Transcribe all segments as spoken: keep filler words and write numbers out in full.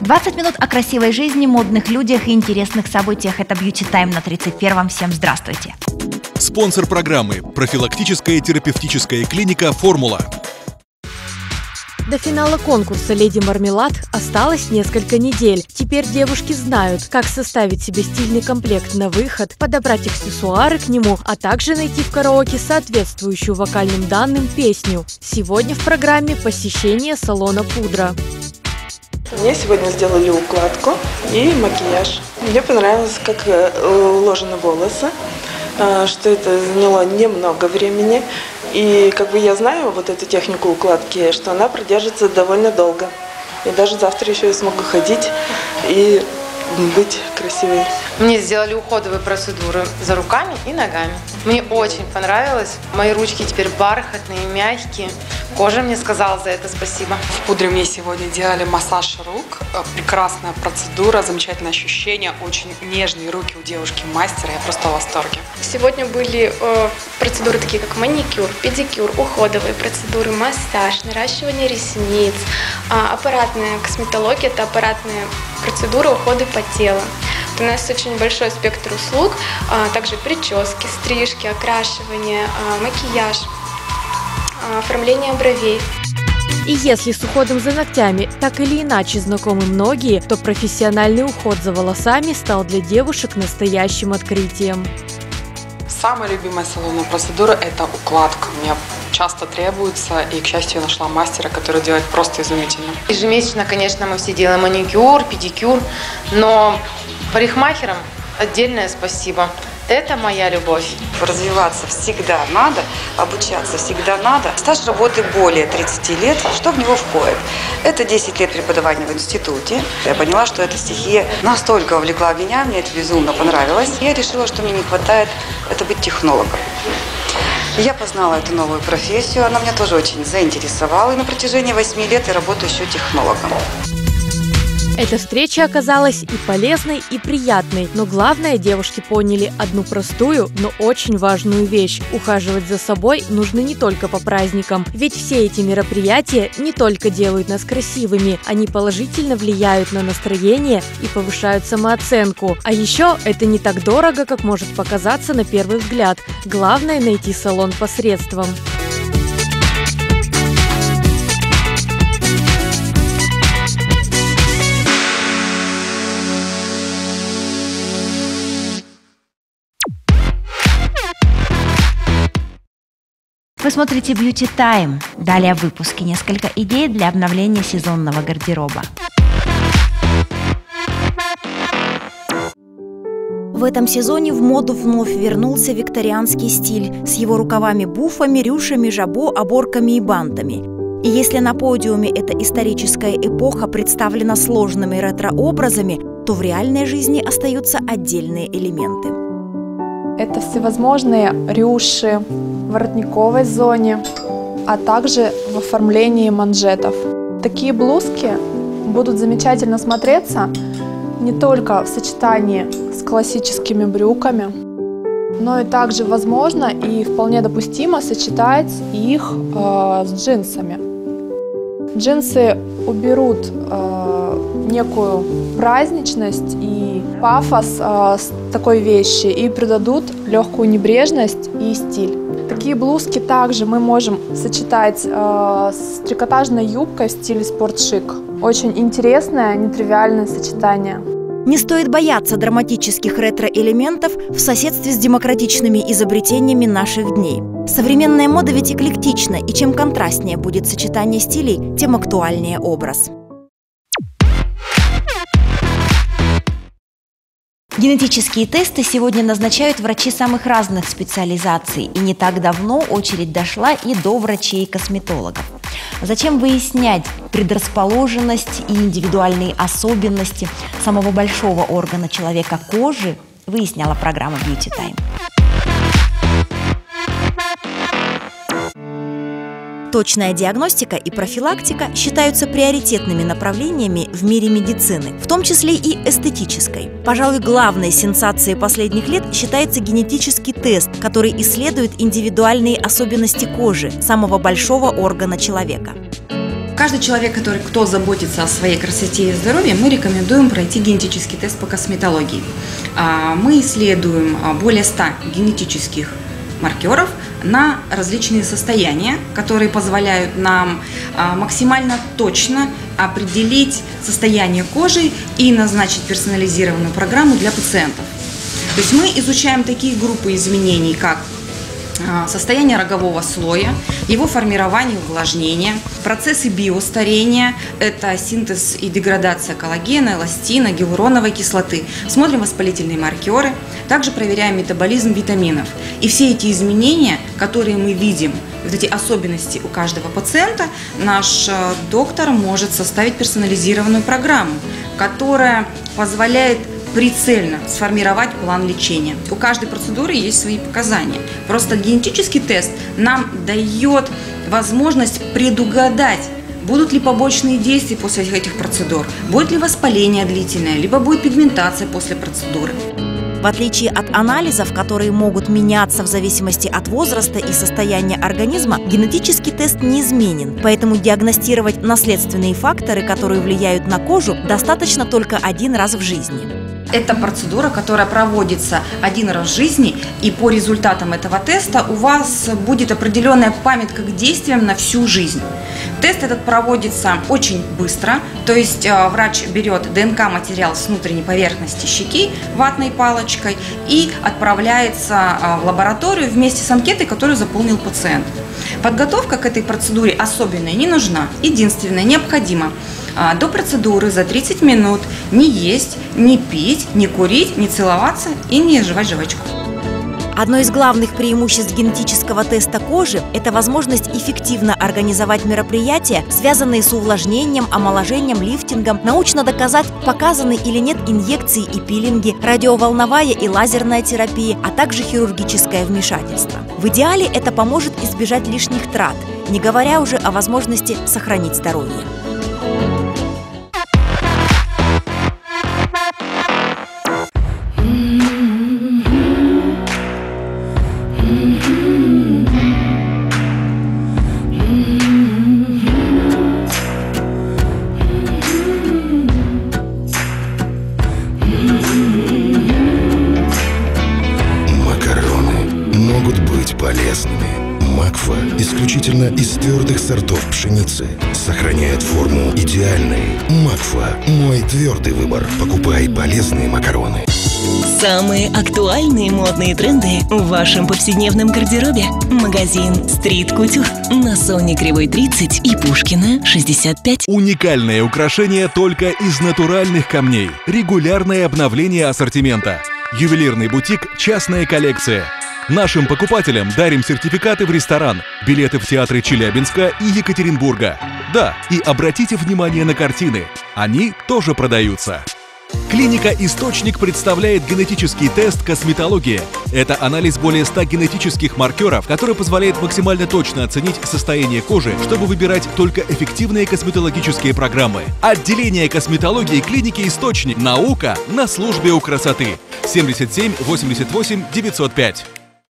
двадцать минут о красивой жизни, модных людях и интересных событиях. Это Beauty Time на тридцать первом. Всем здравствуйте. Спонсор программы – профилактическая терапевтическая клиника «Формула». До финала конкурса «Леди Мармелад» осталось несколько недель. Теперь девушки знают, как составить себе стильный комплект на выход, подобрать аксессуары к нему, а также найти в караоке соответствующую вокальным данным песню. Сегодня в программе посещение салона «Пудра». Мне сегодня сделали укладку и макияж. Мне понравилось, как уложены волосы, что это заняло немного времени. И как бы я знаю вот эту технику укладки, что она продержится довольно долго. И даже завтра еще я смогу ходить и быть красивой. Мне сделали уходовые процедуры за руками и ногами. Мне очень понравилось. Мои ручки теперь бархатные, мягкие. Кожа мне сказала за это спасибо. В пудре мне сегодня делали массаж рук. Прекрасная процедура, замечательное ощущение. Очень нежные руки у девушки-мастера. Я просто в восторге. Сегодня были э, процедуры такие, как маникюр, педикюр, уходовые процедуры, массаж, наращивание ресниц, э, аппаратная косметология – это аппаратные процедуры ухода по телу. Вот у нас очень большой спектр услуг, э, также прически, стрижки, окрашивание, э, макияж, э, оформление бровей. И если с уходом за ногтями так или иначе знакомы многие, то профессиональный уход за волосами стал для девушек настоящим открытием. Самая любимая салонная процедура – это укладка. Мне часто требуется, и, к счастью, я нашла мастера, который делает просто изумительно. Ежемесячно, конечно, мы все делаем маникюр, педикюр, но парикмахерам отдельное спасибо. Это моя любовь. Развиваться всегда надо, обучаться всегда надо. Стаж работы более тридцати лет, что в него входит? Это десять лет преподавания в институте. Я поняла, что эта стихия настолько увлекла меня, мне это безумно понравилось. Я решила, что мне не хватает это быть технологом. Я познала эту новую профессию, она меня тоже очень заинтересовала. И на протяжении восьми лет я работаю еще технологом. Эта встреча оказалась и полезной, и приятной, но главное, девушки поняли одну простую, но очень важную вещь. Ухаживать за собой нужно не только по праздникам, ведь все эти мероприятия не только делают нас красивыми, они положительно влияют на настроение и повышают самооценку. А еще это не так дорого, как может показаться на первый взгляд. Главное – найти салон по средствам. Вы смотрите Beauty Time. Далее в выпуске несколько идей для обновления сезонного гардероба. В этом сезоне в моду вновь вернулся викторианский стиль с его рукавами-буфами, рюшами, жабо, оборками и бантами. И если на подиуме эта историческая эпоха представлена сложными ретро-образами, то в реальной жизни остаются отдельные элементы. Это всевозможные рюши в воротниковой зоне, а также в оформлении манжетов. Такие блузки будут замечательно смотреться не только в сочетании с классическими брюками, но и также возможно и вполне допустимо сочетать их э, с джинсами. Джинсы уберут э, некую праздничность и пафос э, с такой вещи и придадут легкую небрежность и стиль. Такие блузки также мы можем сочетать э, с трикотажной юбкой в стиле спортшик. Очень интересное, нетривиальное сочетание. Не стоит бояться драматических ретро-элементов в соседстве с демократичными изобретениями наших дней. Современная мода ведь эклектична, и чем контрастнее будет сочетание стилей, тем актуальнее образ. Генетические тесты сегодня назначают врачи самых разных специализаций, и не так давно очередь дошла и до врачей и косметологов. Зачем выяснять предрасположенность и индивидуальные особенности самого большого органа человека – кожи, выясняла программа Beauty Time. Точная диагностика и профилактика считаются приоритетными направлениями в мире медицины, в том числе и эстетической. Пожалуй, главной сенсацией последних лет считается генетический тест, который исследует индивидуальные особенности кожи, самого большого органа человека. Каждый человек, который, кто заботится о своей красоте и здоровье, мы рекомендуем пройти генетический тест по косметологии. Мы исследуем более ста генетических маркеров на различные состояния, которые позволяют нам максимально точно определить состояние кожи и назначить персонализированную программу для пациентов. То есть мы изучаем такие группы изменений, как состояние рогового слоя, его формирование, увлажнение, процессы биостарения, это синтез и деградация коллагена, эластина, гиалуроновой кислоты. Смотрим воспалительные маркеры, также проверяем метаболизм витаминов. И все эти изменения, которые мы видим, вот эти особенности у каждого пациента, наш доктор может составить персонализированную программу, которая позволяет прицельно сформировать план лечения. У каждой процедуры есть свои показания. Просто генетический тест нам дает возможность предугадать, будут ли побочные действия после этих процедур, будет ли воспаление длительное, либо будет пигментация после процедуры. В отличие от анализов, которые могут меняться в зависимости от возраста и состояния организма, генетический тест неизменен. Поэтому диагностировать наследственные факторы, которые влияют на кожу, достаточно только один раз в жизни. Это процедура, которая проводится один раз в жизни, и по результатам этого теста у вас будет определенная памятка к действиям на всю жизнь. Тест этот проводится очень быстро, то есть врач берет ДНК-материал с внутренней поверхности щеки ватной палочкой и отправляется в лабораторию вместе с анкетой, которую заполнил пациент. Подготовка к этой процедуре особенная не нужна. Единственное, необходимо до процедуры за тридцать минут не есть, не пить, не курить, не целоваться и не жевать жвачку. Одно из главных преимуществ генетического теста кожи – это возможность эффективно организовать мероприятия, связанные с увлажнением, омоложением, лифтингом, научно доказать, показаны или нет инъекции и пилинги, радиоволновая и лазерная терапия, а также хирургическое вмешательство. В идеале это поможет избежать лишних трат, не говоря уже о возможности сохранить здоровье. Макфа исключительно из твердых сортов пшеницы. Сохраняет форму идеальной. Макфа – мой твердый выбор. Покупай полезные макароны. Самые актуальные модные тренды в вашем повседневном гардеробе. Магазин Street Couture на Соне Кривой тридцать и Пушкина шестьдесят пять. Уникальное украшение только из натуральных камней. Регулярное обновление ассортимента. Ювелирный бутик «Частная коллекция». Нашим покупателям дарим сертификаты в ресторан, билеты в театры Челябинска и Екатеринбурга. Да, и обратите внимание на картины. Они тоже продаются. Клиника «Источник» представляет генетический тест «Косметология». Это анализ более ста генетических маркеров, который позволяет максимально точно оценить состояние кожи, чтобы выбирать только эффективные косметологические программы. Отделение косметологии клиники «Источник». Наука на службе у красоты. семьдесят семь восемьдесят восемь девятьсот пять.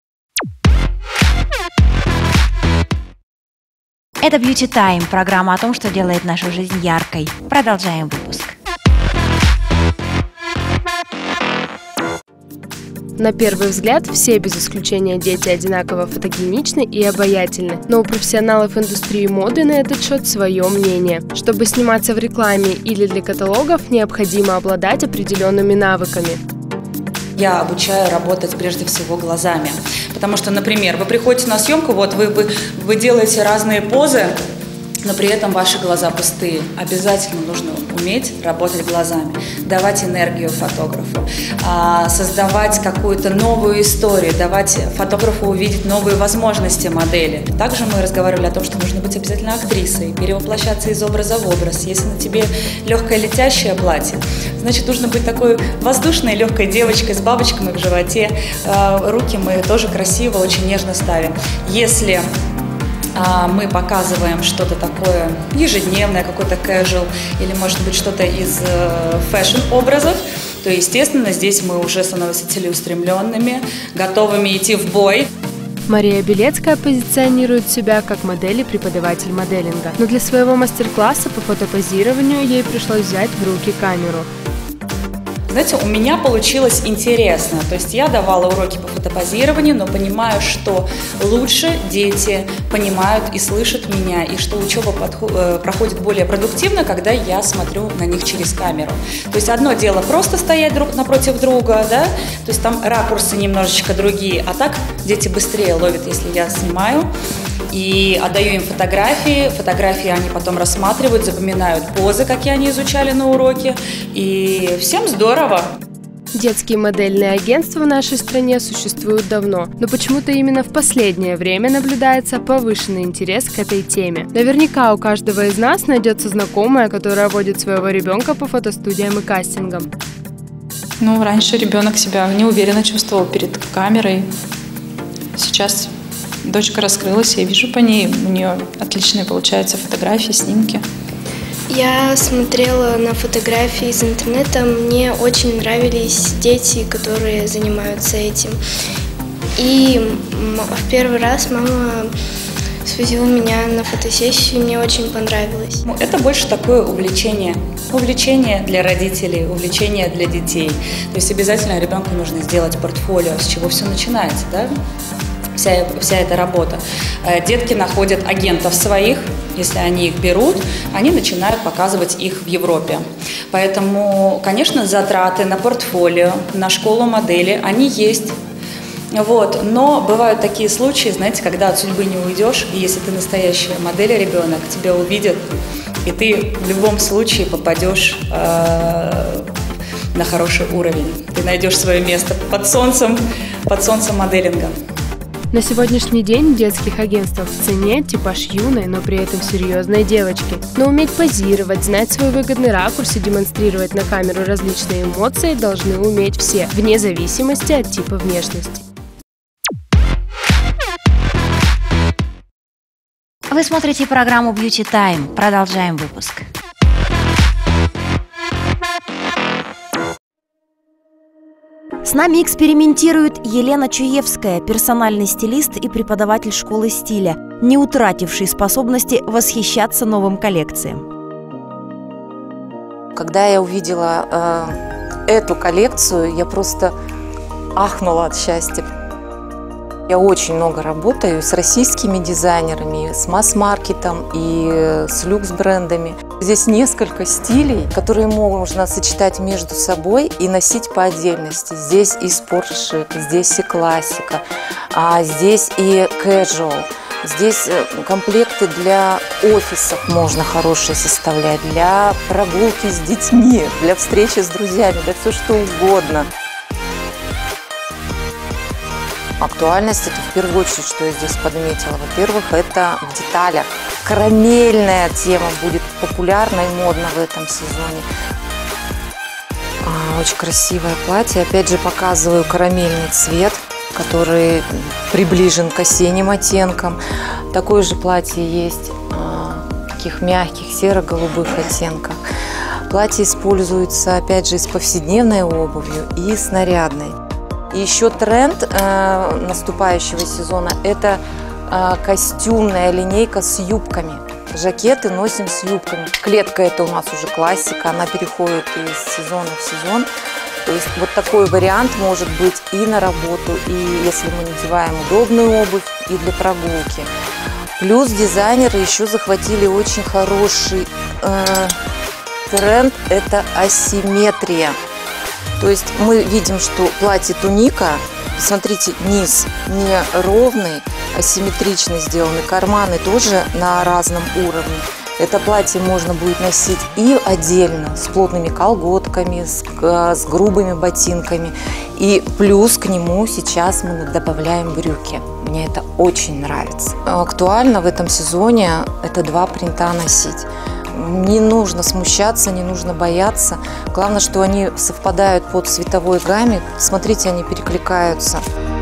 Это Beauty Time, программа о том, что делает нашу жизнь яркой. Продолжаем выпуск. На первый взгляд, все без исключения дети одинаково фотогеничны и обаятельны, но у профессионалов индустрии моды на этот счет свое мнение. Чтобы сниматься в рекламе или для каталогов, необходимо обладать определенными навыками. Я обучаю работать прежде всего глазами, потому что, например, вы приходите на съемку, вот вы, вы, вы делаете разные позы, но при этом ваши глаза пустые. Обязательно нужно уметь работать глазами, давать энергию фотографу, создавать какую-то новую историю, давать фотографу увидеть новые возможности модели. Также мы разговаривали о том, что нужно быть обязательно актрисой, перевоплощаться из образа в образ. Если на тебе легкое летящее платье, значит, нужно быть такой воздушной легкой девочкой с бабочками в животе. Руки мы тоже красиво, очень нежно ставим. Если мы показываем что-то такое ежедневное, какой-то casual, или, может быть, что-то из фэшн-образов, то, естественно, здесь мы уже становимся целеустремленными, готовыми идти в бой. Мария Белецкая позиционирует себя как модель и преподаватель моделинга. Но для своего мастер-класса по фотопозированию ей пришлось взять в руки камеру. Знаете, у меня получилось интересно. То есть я давала уроки по фотопозированию, но понимаю, что лучше дети понимают и слышат меня, и что учеба подход, проходит более продуктивно, когда я смотрю на них через камеру. То есть одно дело просто стоять друг напротив друга, да, то есть там ракурсы немножечко другие, а так дети быстрее ловят, если я снимаю. И отдаю им фотографии, фотографии они потом рассматривают, запоминают позы, какие они изучали на уроке, и всем здорово. Детские модельные агентства в нашей стране существуют давно, но почему-то именно в последнее время наблюдается повышенный интерес к этой теме. Наверняка у каждого из нас найдется знакомая, которая водит своего ребенка по фотостудиям и кастингам. Ну, раньше ребенок себя неуверенно чувствовал перед камерой, сейчас дочка раскрылась, я вижу по ней, у нее отличные получаются фотографии, снимки. Я смотрела на фотографии из интернета, мне очень нравились дети, которые занимаются этим. И в первый раз мама свозила меня на фотосессию, и мне очень понравилось. Это больше такое увлечение. Увлечение для родителей, увлечение для детей. То есть обязательно ребенку нужно сделать портфолио, с чего все начинается, да? Вся, вся эта работа. Детки находят агентов своих, если они их берут, они начинают показывать их в Европе. Поэтому, конечно, затраты на портфолио, на школу модели, они есть. Вот. Но бывают такие случаи, знаете, когда от судьбы не уйдешь, и если ты настоящая модель, ребенок, тебя увидят, и ты в любом случае попадешь э, на хороший уровень. Ты найдешь свое место под солнцем, под солнцем моделинга. На сегодняшний день в детских агентствах в цене типаж юной, но при этом серьезной девочки. Но уметь позировать, знать свой выгодный ракурс и демонстрировать на камеру различные эмоции должны уметь все, вне зависимости от типа внешности. Вы смотрите программу Beauty Time. Продолжаем выпуск. С нами экспериментирует Елена Чуевская, персональный стилист и преподаватель школы стиля, не утративший способности восхищаться новым коллекциям. Когда я увидела э, эту коллекцию, я просто ахнула от счастья. Я очень много работаю с российскими дизайнерами, с масс-маркетом и с люкс-брендами. Здесь несколько стилей, которые можно сочетать между собой и носить по отдельности. Здесь и спорт-шик, здесь и классика, а здесь и casual. Здесь комплекты для офисов можно хорошие составлять, для прогулки с детьми, для встречи с друзьями, да все что угодно. Актуальность – это в первую очередь, что я здесь подметила. Во-первых, это в деталях. Карамельная тема будет популярна и модна в этом сезоне. А, очень красивое платье. Опять же, показываю карамельный цвет, который приближен к осенним оттенкам. Такое же платье есть а, в таких мягких серо-голубых оттенках. Платье используется, опять же, и с повседневной обувью, и с нарядной. И еще тренд э, наступающего сезона – это э, костюмная линейка с юбками. Жакеты носим с юбками. Клетка – это у нас уже классика, она переходит из сезона в сезон. То есть вот такой вариант может быть и на работу, и если мы надеваем удобную обувь, и для прогулки. Плюс дизайнеры еще захватили очень хороший э, тренд – это асимметрия. То есть мы видим, что платье туника, смотрите, низ не ровный, асимметрично сделаны, карманы тоже на разном уровне. Это платье можно будет носить и отдельно, с плотными колготками, с, с грубыми ботинками. И плюс к нему сейчас мы добавляем брюки. Мне это очень нравится. Актуально в этом сезоне это два принта носить. Не нужно смущаться, не нужно бояться. Главное, что они совпадают по цветовой гамме. Смотрите, они перекликаются.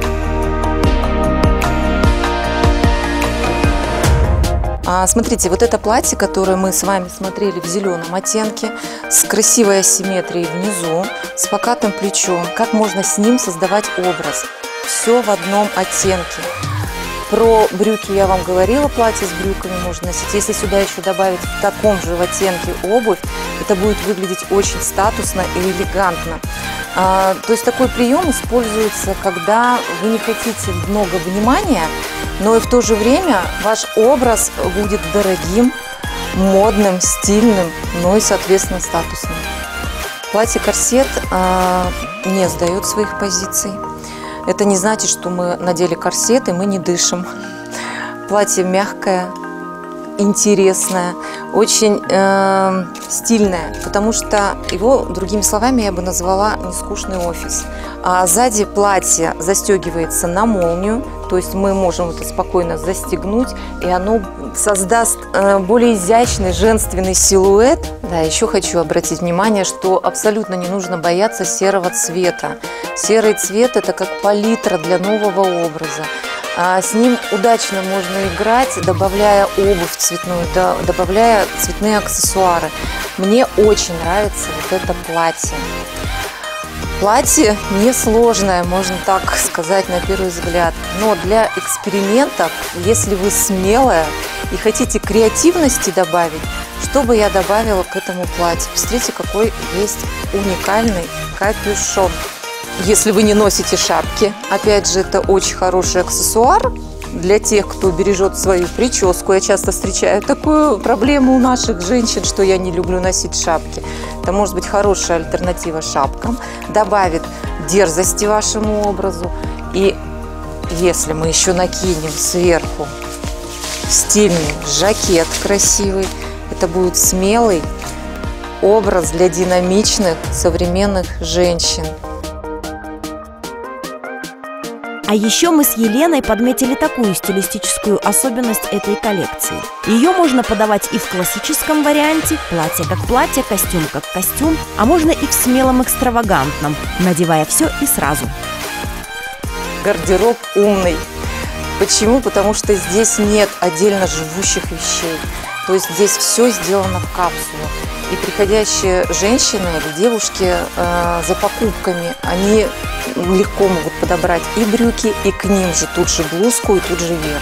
А, смотрите, вот это платье, которое мы с вами смотрели в зеленом оттенке, с красивой асимметрией внизу, с покатым плечом. Как можно с ним создавать образ? Все в одном оттенке. Про брюки я вам говорила, платье с брюками можно носить. Если сюда еще добавить в таком же оттенке обувь, это будет выглядеть очень статусно и элегантно. А, то есть такой прием используется, когда вы не хотите много внимания, но и в то же время ваш образ будет дорогим, модным, стильным, но и, соответственно, статусным. Платье-корсет а, не сдает своих позиций. Это не значит, что мы надели корсет и мы не дышим. Платье мягкое, интересное, очень э, стильное, потому что его, другими словами, я бы назвала нескучный офис. А сзади платье застегивается на молнию, то есть мы можем это спокойно застегнуть, и оно создаст э, более изящный, женственный силуэт. Да, еще хочу обратить внимание, что абсолютно не нужно бояться серого цвета. Серый цвет – это как палитра для нового образа. А с ним удачно можно играть, добавляя обувь цветную, да, добавляя цветные аксессуары. Мне очень нравится вот это платье. Платье несложное, можно так сказать, на первый взгляд. Но для экспериментов, если вы смелая и хотите креативности добавить, что бы я добавила к этому платью? Посмотрите, какой есть уникальный капюшон. Если вы не носите шапки, опять же, это очень хороший аксессуар для тех, кто бережет свою прическу. Я часто встречаю такую проблему у наших женщин, что я не люблю носить шапки. Это может быть хорошая альтернатива шапкам, добавит дерзости вашему образу. И если мы еще накинем сверху стильный жакет красивый, это будет смелый образ для динамичных современных женщин. А еще мы с Еленой подметили такую стилистическую особенность этой коллекции. Ее можно подавать и в классическом варианте, платье как платье, костюм как костюм, а можно и в смелом экстравагантном, надевая все и сразу. Гардероб умный. Почему? Потому что здесь нет отдельно живущих вещей. То есть здесь все сделано в капсулу. И приходящие женщины или девушки э, за покупками, они легко могут подобрать и брюки, и к ним же тут же блузку, и тут же верх.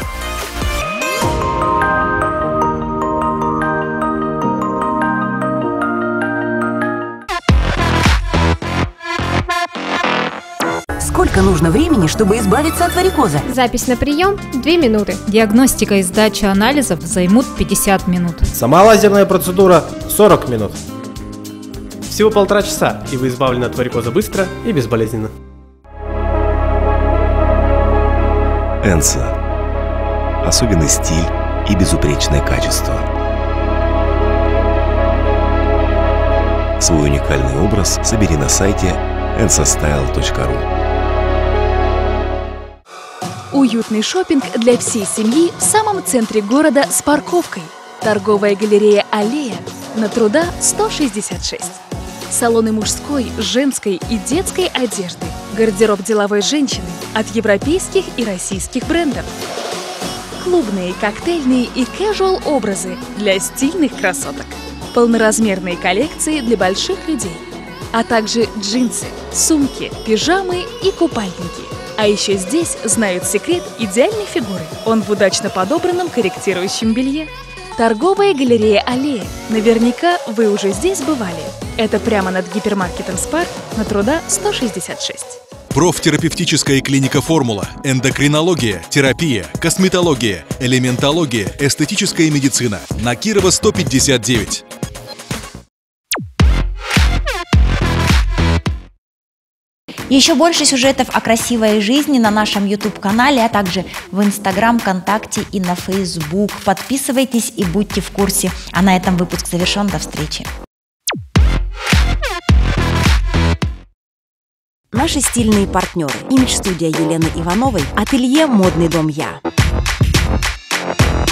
Сколько нужно времени, чтобы избавиться от варикоза? Запись на прием – две минуты. Диагностика и сдача анализов займут пятьдесят минут. Сама лазерная процедура – сорок минут. Всего полтора часа, и вы избавлены от варикоза быстро и безболезненно. Энса. Особенный стиль и безупречное качество. Свой уникальный образ собери на сайте энса стайл точка ру. Уютный шопинг для всей семьи в самом центре города с парковкой. Торговая галерея «Аллея» на Труда сто шестьдесят шесть. Салоны мужской, женской и детской одежды. Гардероб деловой женщины от европейских и российских брендов. Клубные, коктейльные и casual образы для стильных красоток. Полноразмерные коллекции для больших людей. А также джинсы, сумки, пижамы и купальники. А еще здесь знают секрет идеальной фигуры. Он в удачно подобранном корректирующем белье. Торговая галерея «Аллея». Наверняка вы уже здесь бывали. Это прямо над гипермаркетом «Спар» на Труда сто шестьдесят шесть. Профтерапевтическая клиника «Формула», эндокринология, терапия, косметология, элементология, эстетическая медицина. На Кирова сто пятьдесят девять. Еще больше сюжетов о красивой жизни на нашем YouTube-канале, а также в Instagram, ВКонтакте и на Facebook. Подписывайтесь и будьте в курсе. А на этом выпуск завершен. До встречи. Наши стильные партнеры. Имидж-студия Елены Ивановой. Ателье «Модный дом Я».